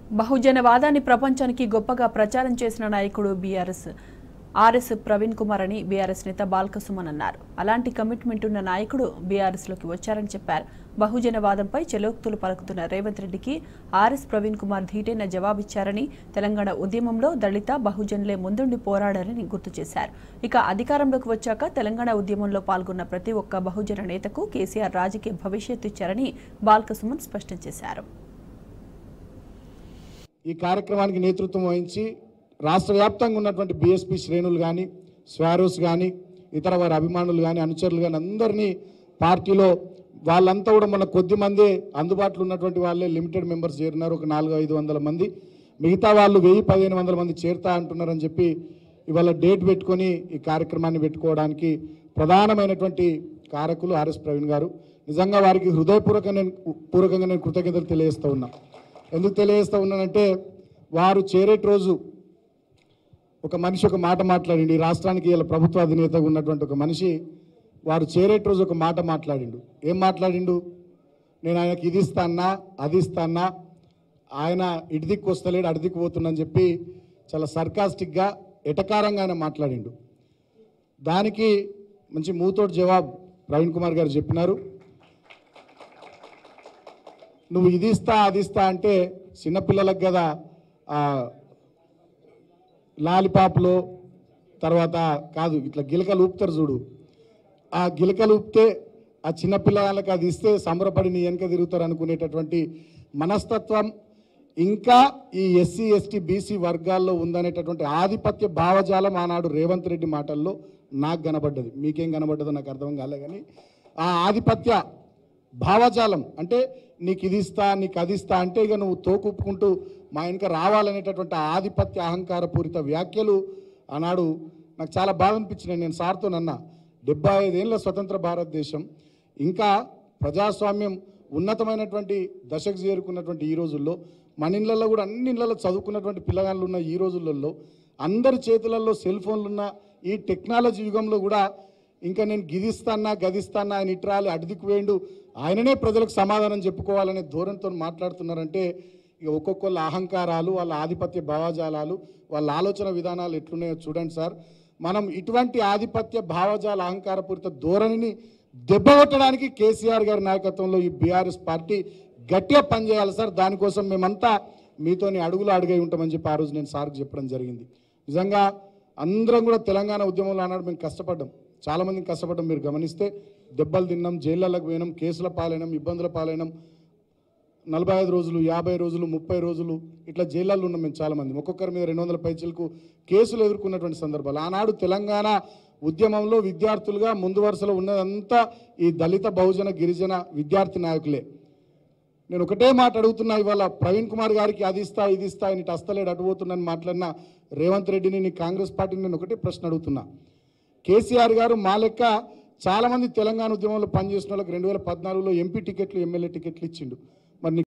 బహుజనవాదాన్ని ప్రపంచానికి గొప్పగా ప్రచారం చేసిన నాయకుడు ఆర్ఎస్ ప్రవీణ్ కుమార్ అని బీఆర్ఎస్ నేత బాల్కసుమన్ అన్నారు. అలాంటి కమిట్మెంట్ ఉన్న నాయకుడు బీఆర్ఎస్ లోకి వచ్చారని చెప్పారు. బహుజనవాదంపై చెలోక్తులు పలుకుతున్న రేవంత్ రెడ్డికి ఆర్ఎస్ ప్రవీణ్ కుమార్ ధీటైన జవాబిచ్చారని, తెలంగాణ ఉద్యమంలో దళిత బహుజనులే ముందుండి పోరాడారని గుర్తు చేశారు. ఇక అధికారంలోకి వచ్చాక తెలంగాణ ఉద్యమంలో పాల్గొన్న ప్రతి ఒక్క బహుజన నేతకు కేసీఆర్ రాజకీయ భవిష్యత్తు ఇచ్చారని బాల్కసుమన్ స్పష్టం చేశారు. ఈ కార్యక్రమానికి నేతృత్వం వహించి రాష్ట్ర వ్యాప్తంగా ఉన్నటువంటి బీఎస్పీ శ్రేణులు కానీ, స్వారోస్ కానీ, ఇతర వారి అభిమానులు కానీ, అనుచరులు కానీ అందరినీ పార్టీలో వాళ్ళంతా కూడా మన కొద్ది మంది అందుబాటులో ఉన్నటువంటి వాళ్ళే లిమిటెడ్ మెంబర్స్ చేరినారు. ఒక 400-500 మంది, మిగతా వాళ్ళు 1000-1500 మంది చేరుతా అంటున్నారని చెప్పి ఇవాళ డేట్ పెట్టుకొని ఈ కార్యక్రమాన్ని పెట్టుకోవడానికి ప్రధానమైనటువంటి కారకులు ఆర్ఎస్ ప్రవీణ్ గారు. నిజంగా వారికి హృదయపూర్వకంగా నేను కృతజ్ఞతలు తెలియజేస్తూ ఉన్నా. ఎందుకు తెలియజేస్తూ ఉన్నానంటే, వారు చేరేటి రోజు ఒక మనిషి ఒక మాట మాట్లాడిండు. ఈ రాష్ట్రానికి ఇలా ప్రభుత్వ అధినేతగా ఉన్నటువంటి ఒక మనిషి వారు చేరేటి రోజు ఒక మాట మాట్లాడిండు. ఏం మాట్లాడిండు? నేను ఆయనకి ఇది ఇస్తానా, అది ఇస్తానా, ఆయన ఇటు దిక్కు వస్తలేడు, అటు దిక్కు పోతుందని చెప్పి చాలా సర్కాస్టిక్గా, ఎటకారంగా ఆయన మాట్లాడిండు. దానికి మంచి మూతోటి జవాబు ప్రవీణ్ కుమార్ గారు చెప్పినారు. నువ్వు ఇది ఇస్తా అది ఇస్తా అంటే చిన్నపిల్లలకు కదా లాలిపాప్లో తర్వాత కాదు, ఇట్లా గిలకలు ఊపుతారు చూడు, ఆ గిలకలు ఊపితే ఆ చిన్నపిల్లలకు అది ఇస్తే సంబరపడి నీ వెనక తిరుగుతారు అనుకునేటటువంటి మనస్తత్వం ఇంకా ఈ ఎస్సీ ఎస్టీ బీసీ వర్గాల్లో ఉందనేటటువంటి ఆధిపత్య భావజాలం ఆనాడు రేవంత్ రెడ్డి మాటల్లో నాకు కనబడ్డది. మీకేం కనబడ్డదో నాకు అర్థం కాలే, కానీ ఆ ఆధిపత్య భావజాలం అంటే నీకు ఇది ఇస్తా, నీకు అది ఇస్తా అంటే ఇక నువ్వు తోకుప్పుకుంటూ మా వెనక రావాలనేటటువంటి ఆధిపత్య అహంకారపూరిత వ్యాఖ్యలు ఆనాడు నాకు చాలా బాధ అనిపించినాయి. నేను సార్తో నన్నా 75 ఏళ్ళ స్వతంత్ర భారతదేశం ఇంకా ప్రజాస్వామ్యం ఉన్నతమైనటువంటి దశకు చేరుకున్నటువంటి ఈ రోజుల్లో, మన ఇళ్ళల్లో కూడా అన్ని ఇళ్ళల్లో చదువుకున్నటువంటి పిల్లగాళ్ళు ఉన్న ఈ రోజులలో, అందరి చేతులలో సెల్ ఫోన్లు ఉన్న ఈ టెక్నాలజీ యుగంలో కూడా ఇంకా నేను గిదిస్తానా గదిస్తానా, ఆయన ఇట్రాలి అడిదికి వేయండు, ఆయననే ప్రజలకు సమాధానం చెప్పుకోవాలనే ధోరణితో మాట్లాడుతున్నారంటే ఇక ఒక్కొక్కళ్ళ అహంకారాలు, వాళ్ళ ఆధిపత్య భావజాలాలు, వాళ్ళ ఆలోచన విధానాలు ఎట్లున్నాయో చూడండి సార్. మనం ఇటువంటి ఆధిపత్య భావజాల అహంకారపూరిత ధోరణిని దెబ్బకొట్టడానికి కేసీఆర్ గారి నాయకత్వంలో ఈ బీఆర్ఎస్ పార్టీ గట్టిగా పనిచేయాలి సార్. దానికోసం మేమంతా మీతోని అడుగులు అడుగై ఉంటామని చెప్పి ఆ రోజు నేను సార్కి చెప్పడం జరిగింది. నిజంగా అందరం కూడా తెలంగాణ ఉద్యమంలో అన్నాడు మేము కష్టపడ్డాం, చాలామందిని కష్టపడ్డాం. మీరు గమనిస్తే దెబ్బలు తిన్నాం, జైళ్ళకు పోయినాం, కేసుల పాలైనాం, ఇబ్బందుల పాలైనాం. 45 రోజులు, 50 రోజులు, 30 రోజులు ఇట్లా జైళ్ళల్లో ఉన్నాం మేము చాలామంది. ఒక్కొక్కరి మీద 200 పైచీలకు కేసులు ఎదుర్కొన్నటువంటి సందర్భాలు. ఆనాడు తెలంగాణ ఉద్యమంలో విద్యార్థులుగా ముందు వరుసలో ఉన్నదంతా ఈ దళిత బహుజన గిరిజన విద్యార్థి నాయకులే. నేను ఒకటే మాట అడుగుతున్నా, ఇవాళ ప్రవీణ్ కుమార్ గారికి అది ఇస్తా ఇది ఇస్తా, ఆయన ఇటు అస్తలేడు అటు పోతున్నాను మాట్లాడిన రేవంత్ రెడ్డిని, నీ కాంగ్రెస్ పార్టీని నేను ఒకటే ప్రశ్న అడుగుతున్నా. కేసీఆర్ గారు మా లెక్క చాలామంది తెలంగాణ ఉద్యమంలో పనిచేసిన వాళ్ళకి 2014లో ఎంపీ టికెట్లు, ఎమ్మెల్యే టికెట్లు ఇచ్చిండు. మరి